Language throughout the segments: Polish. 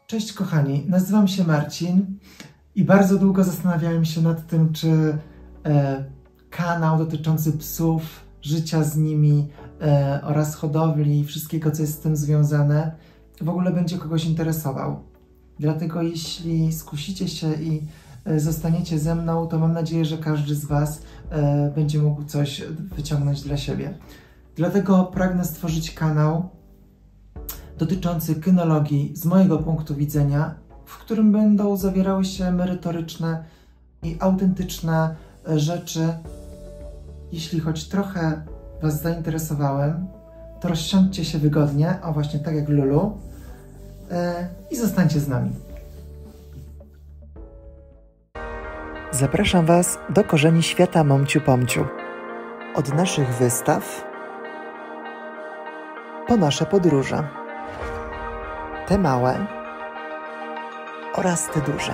Cześć kochani, nazywam się Marcin i bardzo długo zastanawiałem się nad tym, czy kanał dotyczący psów, życia z nimi oraz hodowli i wszystkiego, co jest z tym związane, w ogóle będzie kogoś interesował. Dlatego jeśli skusicie się i zostaniecie ze mną, to mam nadzieję, że każdy z Was będzie mógł coś wyciągnąć dla siebie. Dlatego pragnę stworzyć kanał dotyczący kynologii z mojego punktu widzenia, w którym będą zawierały się merytoryczne i autentyczne rzeczy. Jeśli choć trochę Was zainteresowałem, to rozsiądźcie się wygodnie, o właśnie tak jak Lulu, i zostańcie z nami. Zapraszam Was do korzeni świata Momciu Pomciu. Od naszych wystaw po nasze podróże. Te małe oraz te duże.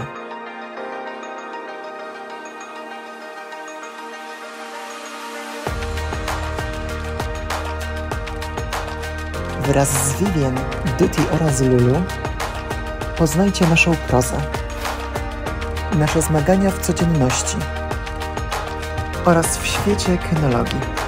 Wraz z Vivien, Duty oraz Lulu poznajcie naszą prozę, nasze zmagania w codzienności oraz w świecie kynologii.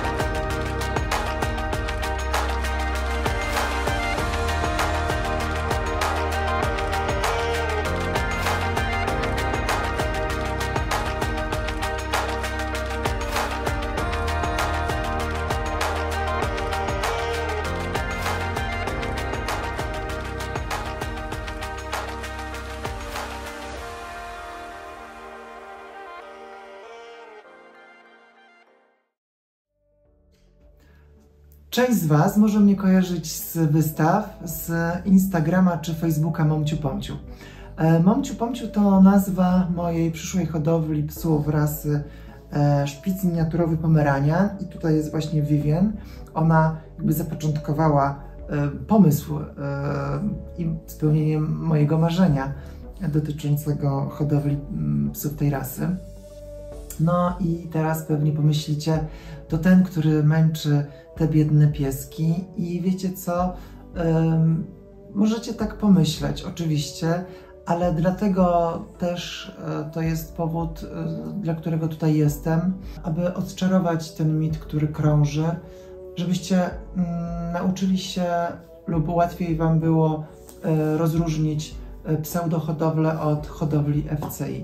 Część z Was może mnie kojarzyć z wystaw, z Instagrama czy Facebooka Momciu Pomciu. Momciu Pomciu to nazwa mojej przyszłej hodowli psów rasy szpic miniaturowy pomeranian i tutaj jest właśnie Vivien. Ona jakby zapoczątkowała pomysł i spełnienie mojego marzenia dotyczącego hodowli psów tej rasy. No i teraz pewnie pomyślicie, to ten, który męczy te biedne pieski i wiecie co, możecie tak pomyśleć oczywiście, ale dlatego też to jest powód, dla którego tutaj jestem, aby odczarować ten mit, który krąży, żebyście nauczyli się lub łatwiej Wam było rozróżnić pseudohodowlę od hodowli FCI.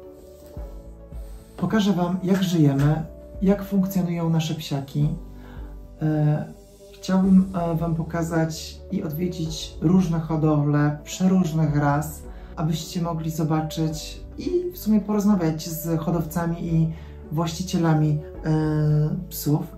Pokażę Wam, jak żyjemy, jak funkcjonują nasze psiaki. Chciałbym Wam pokazać i odwiedzić różne hodowle, przeróżnych ras, abyście mogli zobaczyć i w sumie porozmawiać z hodowcami i właścicielami psów.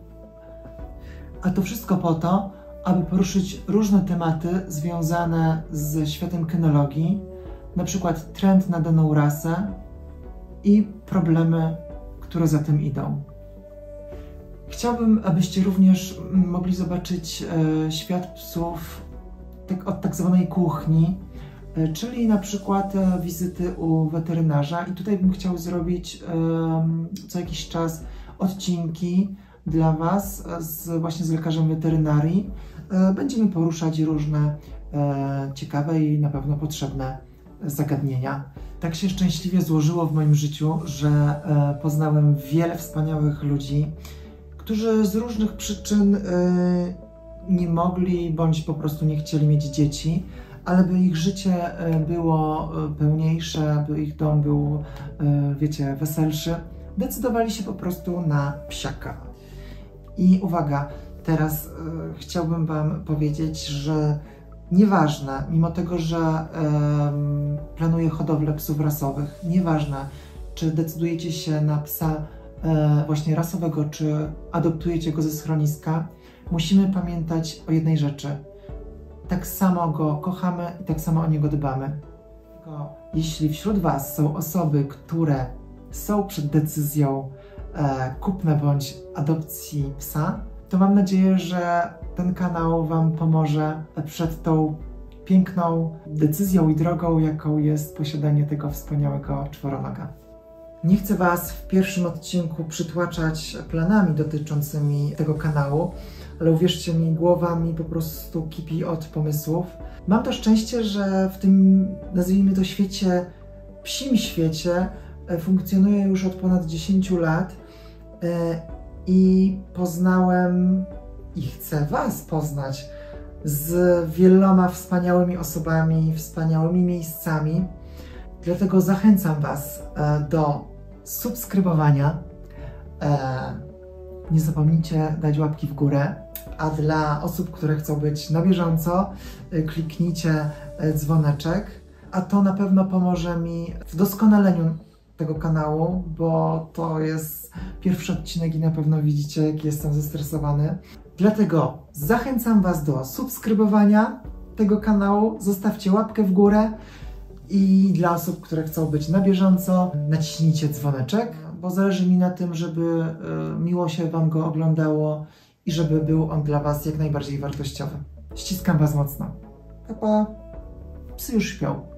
A to wszystko po to, aby poruszyć różne tematy związane ze światem kynologii, na przykład trend na daną rasę i problemy, które za tym idą. Chciałbym, abyście również mogli zobaczyć świat psów od tak zwanej kuchni, czyli na przykład wizyty u weterynarza i tutaj bym chciał zrobić co jakiś czas odcinki dla Was właśnie z lekarzem weterynarii. Będziemy poruszać różne ciekawe i na pewno potrzebne zagadnienia. Tak się szczęśliwie złożyło w moim życiu, że poznałem wiele wspaniałych ludzi, którzy z różnych przyczyn nie mogli bądź po prostu nie chcieli mieć dzieci, ale by ich życie było pełniejsze, by ich dom był, wiecie, weselszy, decydowali się po prostu na psiaka. I uwaga, teraz chciałbym Wam powiedzieć, że nieważne, mimo tego, że planuję hodowlę psów rasowych, nieważne, czy decydujecie się na psa właśnie rasowego, czy adoptujecie go ze schroniska, musimy pamiętać o jednej rzeczy. Tak samo go kochamy i tak samo o niego dbamy. Jeśli wśród Was są osoby, które są przed decyzją kupna bądź adopcji psa, to mam nadzieję, że ten kanał Wam pomoże przed tą piękną decyzją i drogą, jaką jest posiadanie tego wspaniałego czworonoga. Nie chcę Was w pierwszym odcinku przytłaczać planami dotyczącymi tego kanału, ale uwierzcie mi, głowa mi po prostu kipi od pomysłów. Mam to szczęście, że w tym, nazwijmy to, psim świecie funkcjonuję już od ponad 10 lat i poznałem i chcę Was poznać z wieloma wspaniałymi osobami, wspaniałymi miejscami. Dlatego zachęcam Was do subskrybowania. Nie zapomnijcie dać łapki w górę. A dla osób, które chcą być na bieżąco, kliknijcie dzwoneczek. A to na pewno pomoże mi w doskonaleniu tego kanału, bo to jest pierwszy odcinek i na pewno widzicie, jak jestem zestresowany. Dlatego zachęcam Was do subskrybowania tego kanału, zostawcie łapkę w górę i dla osób, które chcą być na bieżąco, naciśnijcie dzwoneczek, bo zależy mi na tym, żeby miło się Wam go oglądało i żeby był on dla Was jak najbardziej wartościowy. Ściskam Was mocno. Pa, pa. Psy już śpią.